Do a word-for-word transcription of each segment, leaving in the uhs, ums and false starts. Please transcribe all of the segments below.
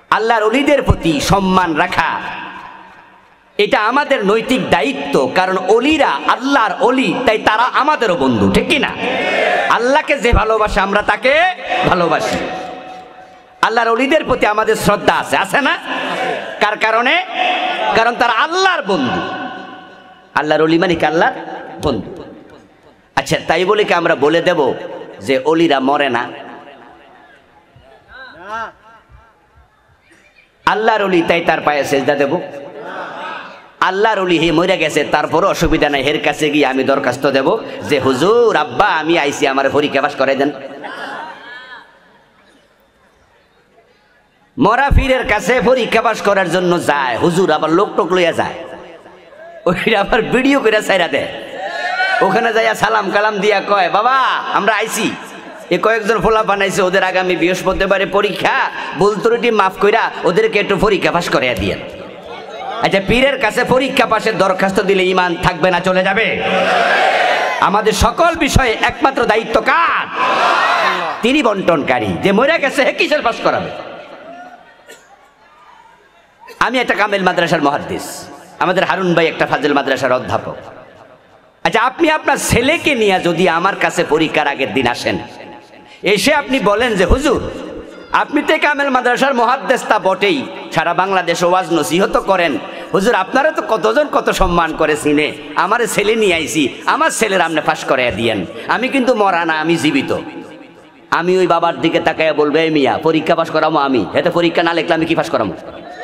আল্লাহর ওলিদের প্রতি সম্মান রাখা এটা আমাদের নৈতিক দায়িত্ব। কারণ ওলিরা আল্লাহর ওলি, তাই তারা আমাদেরও বন্ধু, ঠিক কি না? আল্লাহকে যে ভালোবাসে আমরা তাকে ভালোবাসি। আল্লাহর ওলিদের প্রতি আমাদের শ্রদ্ধা আছে, আছে না? কার কারণে? কারণ তারা আল্লাহর বন্ধু। আল্লাহর ওলি মানে কি? আল্লাহর বন্ধু। আচ্ছা, তাই বলে কি আমরা বলে দেব যে ওলিরা মরে না? আল্লাহর ওলি তাই তার পায়ে সেজদা দেব? আল্লাহর ওলি হে মরে গেছে, তারপরও অসুবিধা নাই, হের কাছে গিয়ে আমি দরখাস্ত দেব যে হুজুর আব্বা আমি আইছি, আমার পরীক্ষা পাস করে দেন। মরা ফিরের কাছে পরীক্ষা পাস করার জন্য যায় হুজুর, আবার লোক টোক লইয়া যায়, ওইটা আবার ভিডিও করে ছাইরা দেয়। ওখানে যাইয়া সালাম কালাম দিয়া কয় বাবা আমরা আইছি, এ কয়েকজন ফোলা বানাইছে, ওদের আগামী বৃহস্পতিবারে পরীক্ষা, ভুল ত্রুটি মাফ কইরা ওদেরকে একটু পরীক্ষা পাস করাইয়া দিয়েন। আচ্ছা, পীরের কাছে পরীক্ষা পাশের দরখাস্ত দিলে ঈমান থাকবে না চলে যাবে? আমাদের সকল বিষয়ে একমাত্র দায়িত্ব কার? তিনি বন্টনকারী। যে মরে গেছে হে কিসের পাস করাবে? আমি একটা কামেল মাদ্রাসার মুহাদ্দিস, আমাদের হারুন ভাই একটা ফাজিল মাদ্রাসার অধ্যাপক। আচ্ছা, আপনি আপনার ছেলেকে নিয়ে যদি আমার কাছে পরীক্ষার আগের দিন আসেন, এসে আপনি বলেন যে হুজুর আপনি তো কামেল মাদ্রাসার মুহাদ্দিস তা বটেই, সারা বাংলাদেশে ওয়াজ নসিহত করেন, হুজুর আপনারা তো কতজন কত সম্মান করে চিনে, আমার ছেলে নিয়ে আইছি, আমার ছেলের আপনি পাস করাইয়া দিয়েন। আমি কিন্তু মরা না, আমি জীবিত। আমি ওই বাবার দিকে তাকাইয়া বলবো এই মিয়া পরীক্ষা পাস করামো আমি, এতে পরীক্ষা না লিখলে আমি কি পাস করামো?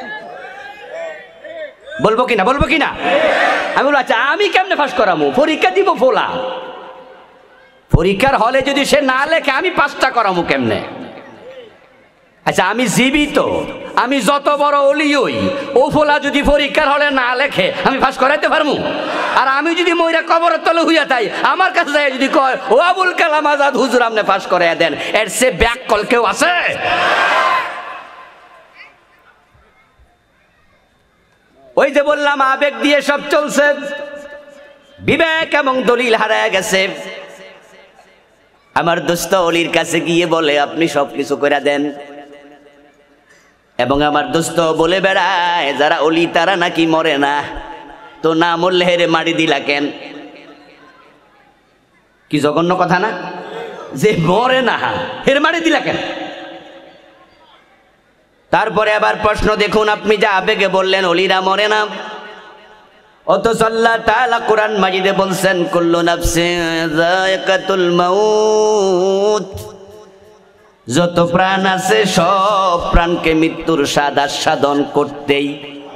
বলবো কিনা? বলবো কিনা? আমি বলবো আচ্ছা আমি কেমনে পাস করামো? পরীক্ষা দিব ফোলা, পরীক্ষার হলে যদি সে না লেখে আমি পাসটা করামো কেমনে? আচ্ছা, আমি জীবিত, আমি যত বড় ওলি হই, ও ফোলা যদি পরীক্ষার হলে না লেখে আমি পাস করাইতে পারবো? আর আমি যদি মইরা কবরের তলে হইয়া তাই আমার কাছে যাই যদি কয় ও আবুল কালাম আজাদ হুজুর আপনি পাস করাইয়া দেন, এর সে ব্যাক কল কেউ আছে? ওই যে বললাম আবেগ দিয়ে সব চলছে, বিবেক এবং দলিল হারায় গেছে। আমার দোস্ত অলির কাছে গিয়ে বলে আপনি সব কিছু করে দেন, এবং আমার দোস্ত বলে বেড়ায় যারা অলি তারা নাকি মরে না, তো না মরলে হেরে মারি দিলা কেন? কি জঘন্য কথা না? যে মরে না হেরে মারি দিলা কেন? তারপরে আবার প্রশ্ন দেখুন, আপনি যা আবেগে বললেন অলিরা মরে না, অথচ আল্লাহ তাআলা কোরআন মাজিদে বলছেন কুল্লু নাফসিন যায়কাতুল মাউত, যত প্রাণ আছে সব প্রাণকে মৃত্যুর স্বাদ আস্বাদন করতেই।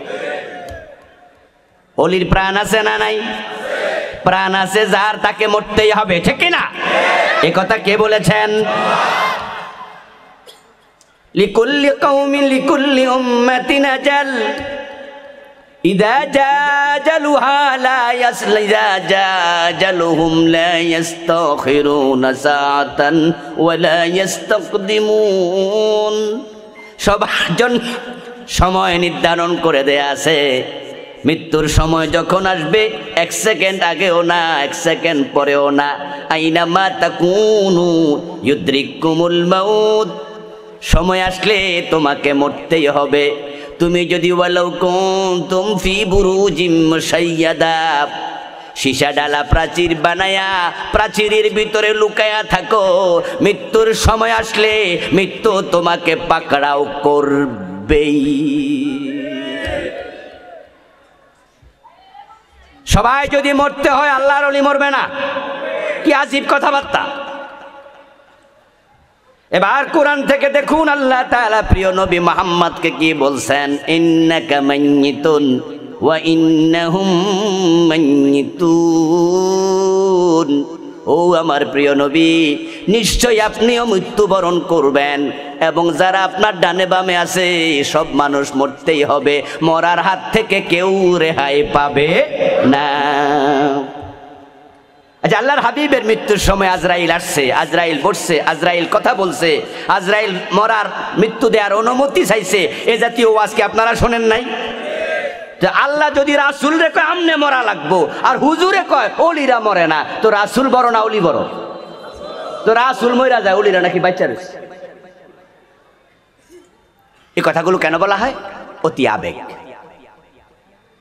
অলির প্রাণ আছে না নাই? প্রাণ আছে যার, তাকে মরতেই হবে, ঠিক কিনা? এ কথা কে বলেছেন? লিকুল্লি কওমিন লিকুল্লি উম্মাতিন আজাল, ইযা জাজালুহা লা ইয়াসলা ইযা জাজালুহুম লা ইস্তাখিরুনা সাআতান ওয়া লা ইস্তাকদিমুন। সবার জন্য সময় নির্ধারণ করে দেয়া আছে, মৃত্যুর সময় যখন আসবে এক সেকেন্ড আগেও না, এক সেকেন্ড পরেও না। আইনামা তাকুনু ইউদরিকুমুল মাউত, সময় আসলে তোমাকে মরতেই হবে। তুমি যদি ওয়ালাউ কুনতুম ফি বুরুজিম মুশাইয়াদা, সীসা ডালা প্রাচীর বানায়া প্রাচীরের ভিতরে লুকায়া থাকো, মৃত্যুর সময় আসলে মৃত্যু তোমাকে পাকড়াও করবেই। সবাই যদি মরতে হয় আল্লাহর ওলি মরবে না? কি আজীব কথাবার্তা! এবার কোরআন থেকে দেখুন আল্লাহ তাআলা প্রিয় নবী মুহাম্মদকে কি বলছেন, ইন্নাকা মাইয়িতুন ওয়া ইন্নাহুম মাইয়িতুন। ও আমার প্রিয় নবী, নিশ্চয়ই আপনিও মৃত্যুবরণ করবেন, এবং যারা আপনার ডানে বামে আছে সব মানুষ মরতেই হবে, মরার হাত থেকে কেউ রেহাই পাবে না। আচ্ছা, আল্লাহর হাবিবের মৃত্যুর সময় আজরাইল আসছে, আজরাইল বসছে, আজরাইল কথা বলছে, আজরাইল মরার মৃত্যু দেওয়ার অনুমতি চাইছে। এ জাতীয় ওয়াজকে আপনারা শোনেন নাই? আল্লাহ যদি রাসূল রে কয় আমনে মরা লাগবো, আর হুজুরে কয় ওলিরা মরে না, তো রাসূল বড় না ওলি বড়? তো রাসূল মইরা যায়, ওলিরা নাকি বাচ্চা রয়েছে। এই কথাগুলো কেন বলা হয়? অতি আবেগ।